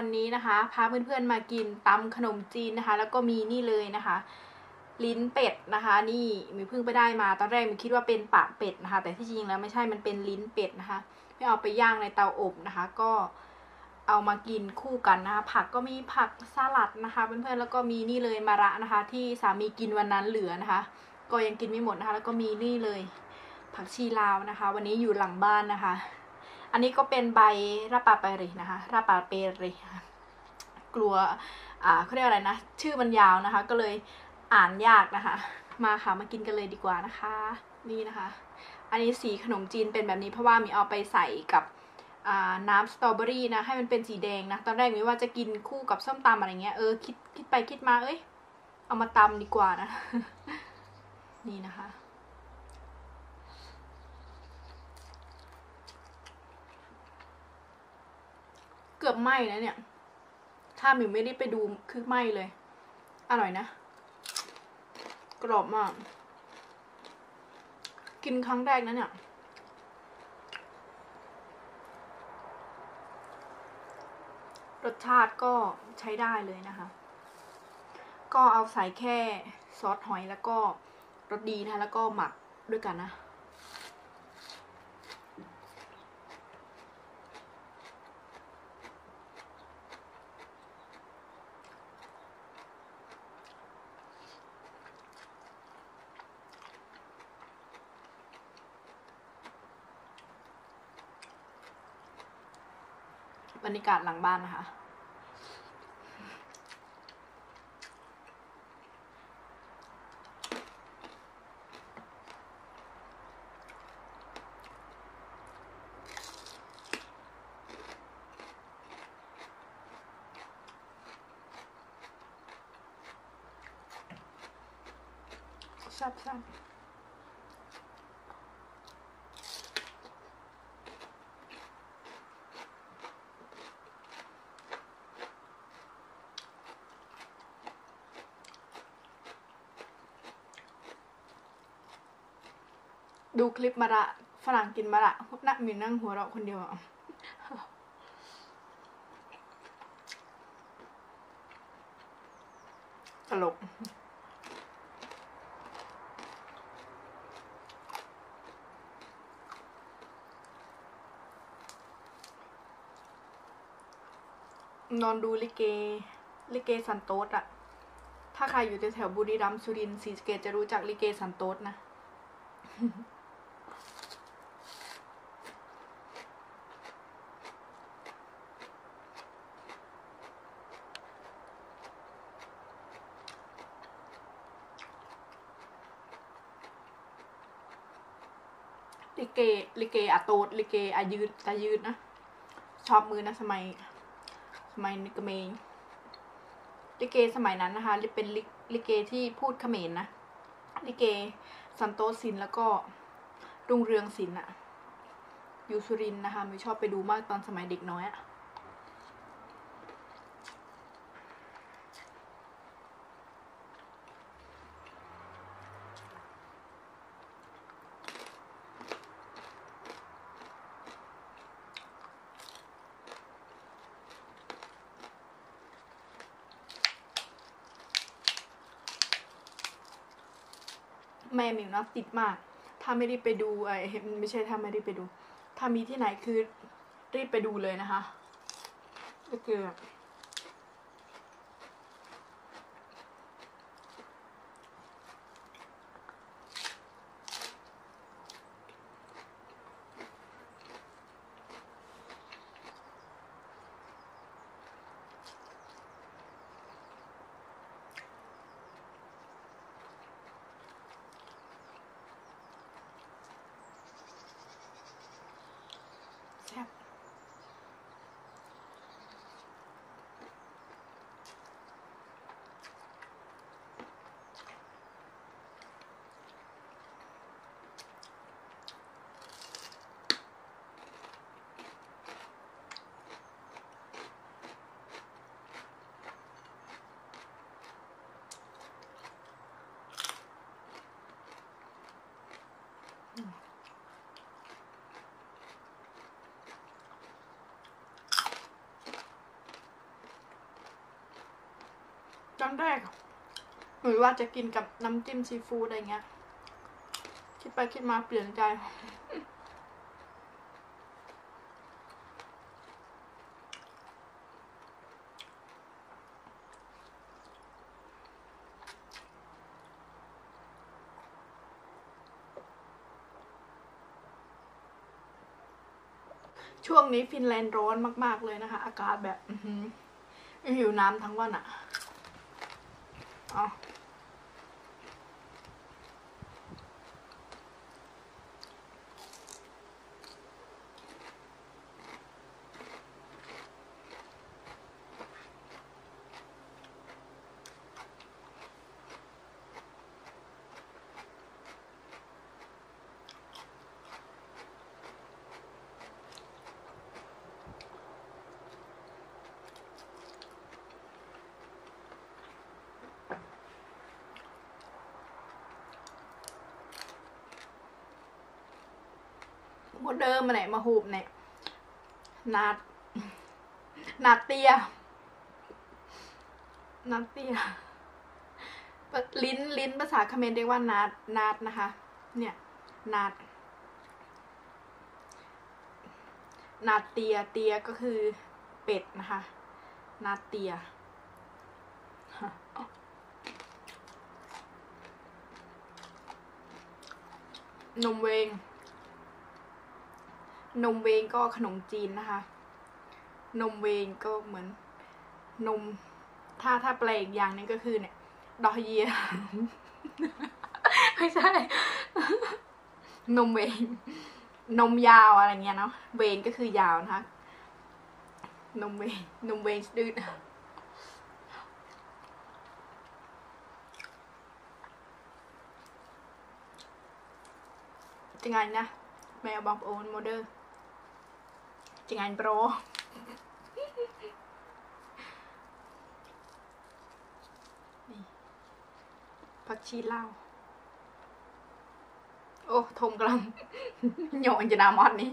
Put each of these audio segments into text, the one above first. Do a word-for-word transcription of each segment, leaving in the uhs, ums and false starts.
วันนี้นะคะพาเพื่อนๆมากินตำขนมจีนนะคะแล้วก็มีนี่เลยนะคะลิ้นเป็ดนะคะนี่มีเพิ่งไปได้มาตอนแรกมีคิดว่าเป็นปากเป็ดนะคะแต่ที่จริงแล้วไม่ใช่มันเป็นลิ้นเป็ดนะคะไม่เอาไปย่างในเตาอบนะคะก็เอามากินคู่กันนะคะผักก็มีผักสลัดนะคะเพื่อนๆแล้วก็มีนี่เลยมะระนะคะที่สามีกินวันนั้นเหลือนะคะก็ยังกินไม่หมดนะคะแล้วก็มีนี่เลยผักชีลาวนะคะวันนี้อยู่หลังบ้านนะคะอันนี้ก็เป็นใบราปาเปรีนะคะราปาเปรีกลัวอ่าเขาเรียกอะไรนะชื่อมันยาวนะคะก็เลยอ่านยากนะคะมาค่ะมากินกันเลยดีกว่านะคะนี่นะคะอันนี้สีขนมจีนเป็นแบบนี้เพราะว่ามีเอาไปใส่กับน้ำสตรอเบอรี่นะให้มันเป็นสีแดงนะตอนแรกมีว่าจะกินคู่กับส้มตำอะไรเงี้ยเออคิดคิดไปคิดมาเอ้ยเอามาตำดีกว่านะ นี่นะคะเกือบไหม้แล้วเนี่ยถ้ามิวไม่ได้ไปดูคือไหม้เลยอร่อยนะกรอบมากกินครั้งแรกนะเนี่ยรสชาติก็ใช้ได้เลยนะคะก็เอาใส่แค่ซอสหอยแล้วก็รสดีนะแล้วก็หมักด้วยกันนะบรรยากาศหลังบ้านนะคะแซ่บๆดูคลิปมะระฝรั่งกินมะระนักมีนั่งหัวเราะคนเดียวอ่ะตลกนอนดูลิเกลิเกสันโต๊ดอะถ้าใครอยู่แถวบุรีรัมย์สุรินทร์ศรีสะเกษจะรู้จักลิเกสันโต๊ดนะลิเกลิเกอาโต๊ดลิเกอายืดตายืดนะชอบมือนะสมัยสมัยนิกเมย์ลิเกสมัยนั้นนะคะเป็นลิเกที่พูดเขมรนะลิเกสันโตศิลป์แล้วก็รุ่งเรืองศิลป์อะอยู่สุรินทร์นะคะมิวชอบไปดูมากตอนสมัยเด็กน้อยอะแม่มิวนะติดมากถ้าไม่ได้ไปดูไอ้ไม่ใช่ถ้าไม่ได้ไปดูถ้ามีที่ไหนคือรีบไปดูเลยนะคะก็คือแซ่บตอนแรกหรือว่าจะกินกับน้ำจิ้มซีฟู้ดอะไรเงี้ยคิดไปคิดมาเปลี่ยนใจช่วงนี้ฟินแลนด์ร้อนมากๆเลยนะคะอากาศแบบหิวน้ำทั้งวันอ่ะอ๋อโมเดิมมาไหนมาหูบเนี่ยนาดนาดเตียนาดเตียลิ้นลิ้นภาษาเขมรเรียกว่านาดนาดนะคะเนี่ยนาดนาดเตียเตียก็คือเป็ดนะคะนาดเตียนมเวงนมเวงก็ขนมจีนนะคะนมเวงก็เหมือนนมถ้าถ้าแปลอีกอย่างนึงก็คือเนี่ยดอกเยียไม่ใช่นมเวงนมยาวอะไรเงี้ยเนาะเวงก็คือยาวนะคะนมเวงนมเวงดืดจังไงนะแมวบองโอนโมเดอร์จังไงโปรผักชีลาวโอ้ทมกลังโยนจะนามอดนี้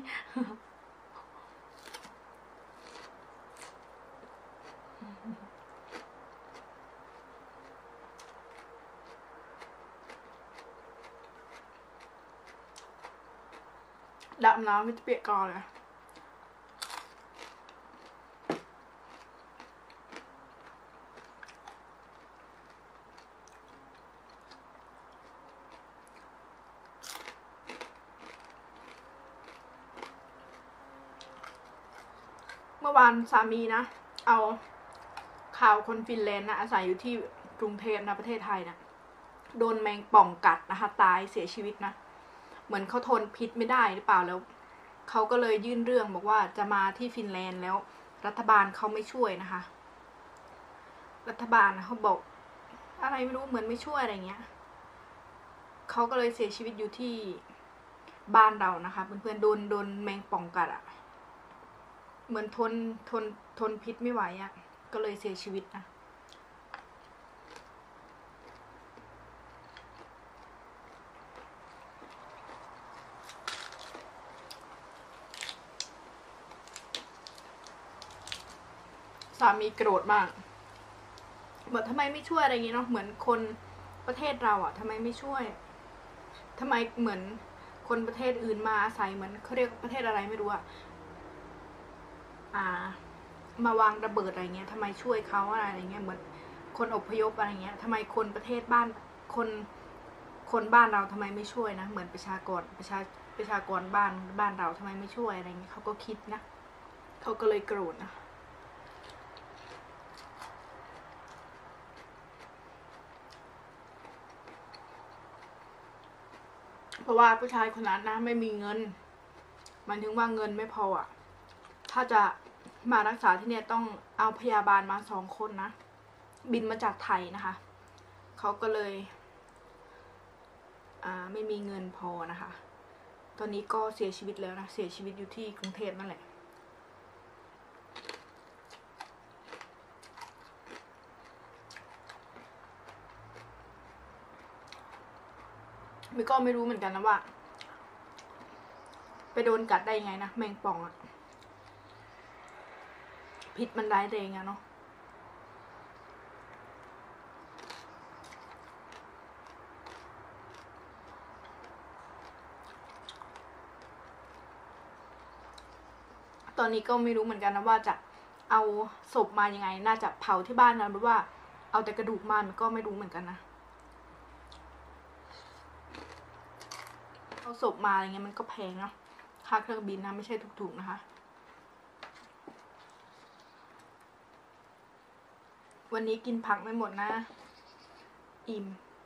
ดับน้ำไม่เปียกก่อนเลยเมื่อวานสามีนะเอาข่าวคนฟินแลนด์นะอาศัยอยู่ที่กรุงเทพนะประเทศไทยนะโดนแมงป่องกัดนะคะตายเสียชีวิตนะเหมือนเขาทนพิษไม่ได้หรือเปล่าแล้วเขาก็เลยยื่นเรื่องบอกว่าจะมาที่ฟินแลนด์แล้วรัฐบาลเขาไม่ช่วยนะคะรัฐบาลเขาบอกอะไรไม่รู้เหมือนไม่ช่วยอะไรเงี้ยเขาก็เลยเสียชีวิตอยู่ที่บ้านเรานะคะเพื่อนๆโดนโดนแมงป่องกัดอะเหมือนทนทนทนพิษไม่ไหวอะก็เลยเสียชีวิตนะสามีโกรธมากบอกทำไมไม่ช่วยอะไรอย่างงี้เนาะเหมือนคนประเทศเราอ่ะทำไมไม่ช่วยทำไมเหมือนคนประเทศอื่นมาอาศัยเหมือนเขาเรียกประเทศอะไรไม่รู้อ่ะอ่ามาวางระเบิดอะไรเงี้ยทำไมช่วยเขาอะไรเงี้ยเหมือนคนอพยพอะไรเงี้ยทำไมคนประเทศบ้านคนคนบ้านเราทำไมไม่ช่วยนะเหมือนประชากรประชาประชากรบ้านบ้านเราทำไมไม่ช่วยอะไรเงี้ยเขาก็คิดนะเขาก็เลยโกรธนะเพราะว่าผู้ชายคนนั้นนะไม่มีเงินมันถึงว่าเงินไม่พออ่ะถ้าจะมารักษาที่เนี่ยต้องเอาพยาบาลมาสองคนนะบินมาจากไทยนะคะเขาก็เลยอ่าไม่มีเงินพอนะคะตอนนี้ก็เสียชีวิตแล้วนะเสียชีวิตอยู่ที่กรุงเทพนั่นแหละมิก็ไม่รู้เหมือนกันนะว่าไปโดนกัดได้ยังไงนะแมงป่องอะพิษมันร้ายแรงอะเนาะตอนนี้ก็ไม่รู้เหมือนกันนะว่าจะเอาศพมายังไงน่าจะเผาที่บ้านนะหรือว่าเอาแต่กระดูกมันก็ไม่รู้เหมือนกันนะเอาศพมาอะไรเงี้ยมันก็แพงเนาะค่าเครื่องบินนะไม่ใช่ถูกๆนะคะวันนี้กินผักไม่หมดนะอิ่ม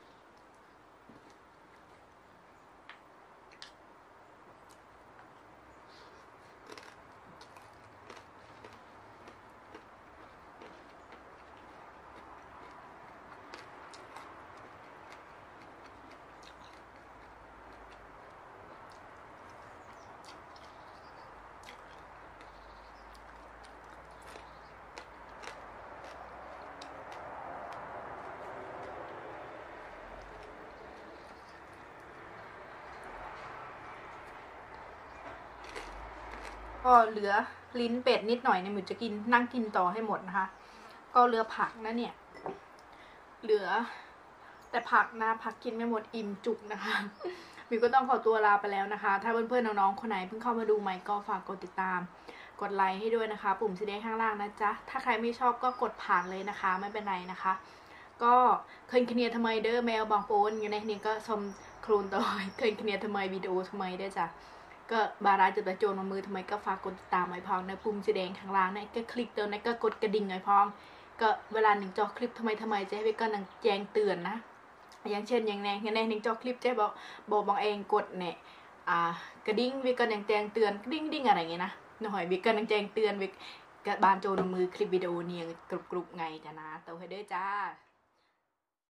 ก็เหลือลิ้นเป็ดนิดหน่อยเนี่ยหมิวจะกินนั่งกินต่อให้หมดนะคะก็เหลือผักนะเนี่ยเหลือแต่ผักนะผักกินไม่หมดอิ่มจุกนะคะมิวก็ต้องขอตัวลาไปแล้วนะคะถ้าเพื่อนๆน้องๆคนไหนเพิ่งเข้ามาดูใหม่ก็ฝากกดติดตามกดไลค์ให้ด้วยนะคะปุ่มสีแดงข้างล่างนะจ๊ะถ้าใครไม่ชอบก็กดผ่านเลยนะคะไม่เป็นไรนะคะก็เคยเคลียร์ทำไมเด้อแมวบางโปนอยู่ในนี้ก็ชมโครนต่อยเคยเคลียร์ทำไมวิดีโอทำไมได้จ้ะก็บาราจะประโจนมามือทำไมก็ฝากกดติดตามไว้พองในปุ่มสีแดงข้างล่างนะก็คลิกตัวนั้นก็กดกระดิ่งไว้พองก็เวลาหนึ่งจอคลิปทำไมทำไมจะให้ไปก็นังแจ้งเตือนนะอย่างเช่นอย่างแน่อย่างแน่หนึ่งจอคลิปเจ๊บอกบอกบางเองกดเนี่ยอ่ากระดิ่งวิกันยังแจ้งเตือนกระดิ่งดิ่งอะไรอย่างเงี้ยนะหน่อยวิกันยังแจ้งเตือนวิกบานโจนมือคลิปวิดีโอเนี่ยกรุบกรุบไงจ้ะนะเต่าให้ด้วยจ้า